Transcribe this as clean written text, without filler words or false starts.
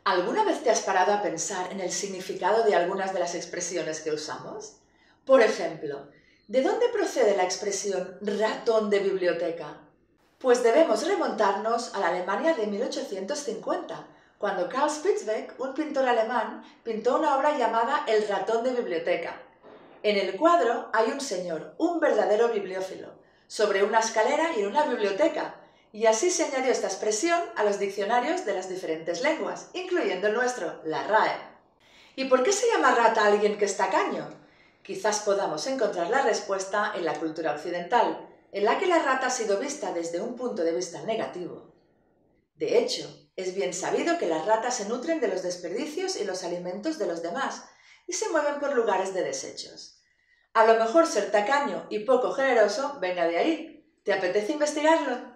¿Alguna vez te has parado a pensar en el significado de algunas de las expresiones que usamos? Por ejemplo, ¿de dónde procede la expresión ratón de biblioteca? Pues debemos remontarnos a la Alemania de 1850, cuando Karl Spitzweg, un pintor alemán, pintó una obra llamada El ratón de biblioteca. En el cuadro hay un señor, un verdadero bibliófilo, sobre una escalera y en una biblioteca, y así se añadió esta expresión a los diccionarios de las diferentes lenguas, incluyendo el nuestro, la RAE. ¿Y por qué se llama rata a alguien que es tacaño? Quizás podamos encontrar la respuesta en la cultura occidental, en la que la rata ha sido vista desde un punto de vista negativo. De hecho, es bien sabido que las ratas se nutren de los desperdicios y los alimentos de los demás y se mueven por lugares de desechos. A lo mejor ser tacaño y poco generoso venga de ahí. ¿Te apetece investigarlo?